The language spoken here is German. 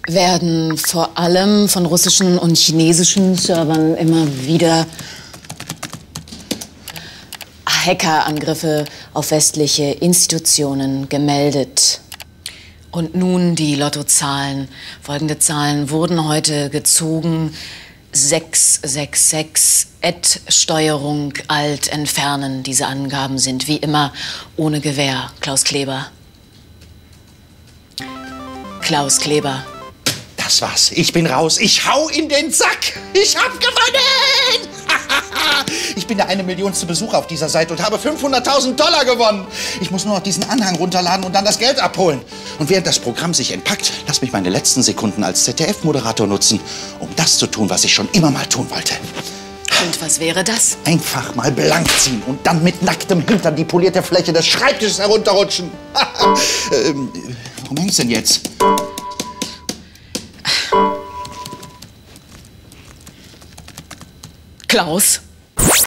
werden vor allem von russischen und chinesischen Servern immer wieder Hackerangriffe auf westliche Institutionen gemeldet. Und nun die Lottozahlen. Folgende Zahlen wurden heute gezogen. 666, Steuerung, Alt, entfernen. Diese Angaben sind wie immer ohne Gewähr. Klaus Kleber. Klaus Kleber. Das war's. Ich bin raus. Ich hau in den Sack. Ich hab gewonnen! Ich bin der 1 Millionste Besucher auf dieser Seite und habe 500.000 $ gewonnen. Ich muss nur noch diesen Anhang runterladen und dann das Geld abholen. Und während das Programm sich entpackt, lass mich meine letzten Sekunden als ZDF-Moderator nutzen, um das zu tun, was ich schon immer mal tun wollte. Und was wäre das? Einfach mal blank ziehen und dann mit nacktem Hintern die polierte Fläche des Schreibtisches herunterrutschen. Warum hängt's denn jetzt? Klaus?